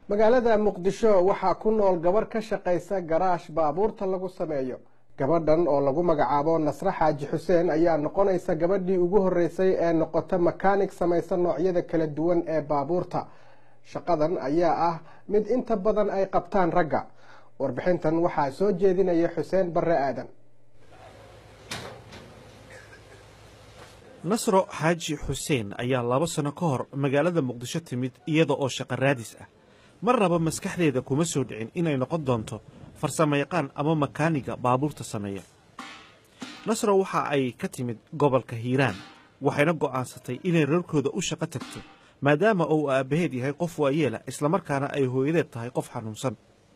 magaalada Muqdisho waxaa ku nool gabar ka shaqeysa garaash baabuurta lagu sameeyo. gabadhan oo lagu magacaabo Nasra Xaaji Xuseen ayaa noqonaysa gabadhii ugu horeysay ee noqota mechanic samaysa noocyada kala duwan ee baabuurta. shaqadan ayaa ah mid inta badan ay qabtaan ragga. warbixintan waxaa soo jeedinaya Xuseen Barre Aadan. Nasra Xaaji Xuseen ayaa 2 sano ka hor magaalada Muqdisho timid iyada oo shaqo raadis ah. marnaba maskaxdeeda kuma soo dhicin inay noqon doonto farsamayaqaan ama makaaniga baabuurta sameeya. Nasra waxa ay ka timid gobolka Hiiraan waxayna go'aansatay inay reerkooda u shaqo tagto maadaama uu aabaheed yahay qof waayeela isla markaana ay hooyadeed tahay qof xanuunsan.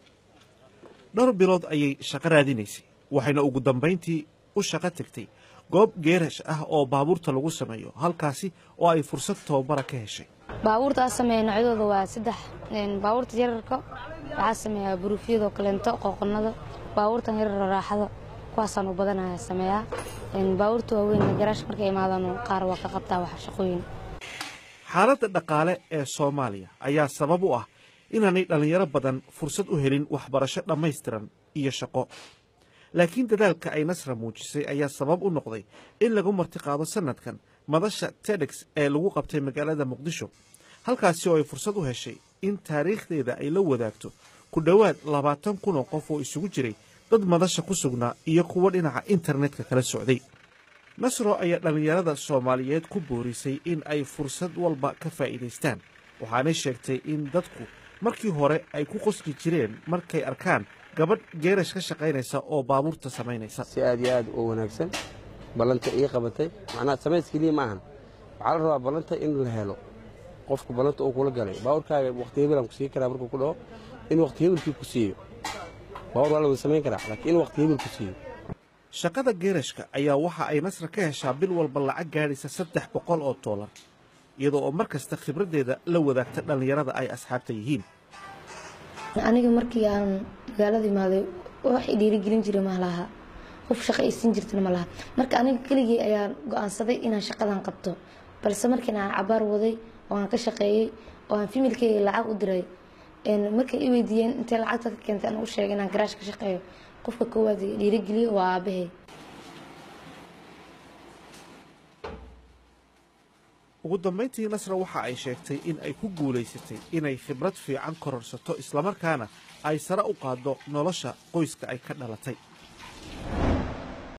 dhowr bilood ayay shaqo raadinaysay waxayna ugu dambeyntii u shaqo tagtay goob geerash ah oo baabuurta lagu sameeyo halkaasi oo ay fursad tababar ka heshay. baabuurta sameeyo noocyadooda waa 3 baabuurta yararka waxa sameeyaa buruufyada kaleento qoqonada baabuurtan yarar raaxada kuwaasaan u badanaa sameeyaa baabuurta waaweyn garaash markay imaadaan qaar waa ka qabtaa wax shaqooyin. xaaladda dhaqaale ee Soomaaliya ayaa sabab u ah inaanay dhalinyaro badan fursad u helin waxbarasho dhammaystiran iyo shaqo. laakiin dadaalka ay Nasra muujisay ayaa sabab u noqday in lagu martiqaado sanadkan madasha TEDx ee lagu qabtay magaalada Muqdisho halkaasi oo ay fursad u heshay in taariikhdeeda ay la wadaagto ku dhawaad 20,000 oo qof oo isugu jiray dad madasha ku sugnaa iyo kuwa dhinaca internetka kala socday. Nasra ayaa dhalinyarada Soomaaliyeed ku boorisay in ay fursad walba ka faa'iideystaan waxaanay sheegtay in dadku markii hore ay ku qosli jireen markay arkaan gabadh geerash ka shaqaynaysa oo baabuurta samaynaysa. si aad iyo aad u wanaagsan balanta ii qabatay macnaha samayskii ma ahan waxa la rabaa balanta in la helo qofku balanta uu kula galay baabuurkaaga waqti hebelan ku sii karaa markuu ku dhaho in waqti hebelkii ku siiyo baabuur waa la samayn karaa laakiin waqti hebel ku siiyo. shaqada geerashka ayaa waxa ay Nasra ka heshaa bil walba lacag gaaraysa $300 iyadoo oo markasta khibradeeda la wadaagta dhalinyarada ay asxaabta yihiin. aniga markii aan magaalada imaaday wax dhiirigelin jiray ma laha qof shaqaysan jirtay ma laha marka aniga keligii ayaan go'aansaday inaan shaqadan qabto balse markii aan cabaar waday oo aan ka shaqeeyay oo aan familkeyga lacag u diray markay i weydiiyeen intee lacagta ka keentay aan u sheegay inaan garaash ka shaqeeyo qofka koowaad dhiirigeliyo waa aabahay. ugu dambeyntii Nasra waxa ay sheegtay in ay ku guuleysatay inay khibrad fiican kororsato isla markaana ay sare u qaado nolosha qoyska ay ka dhalatay.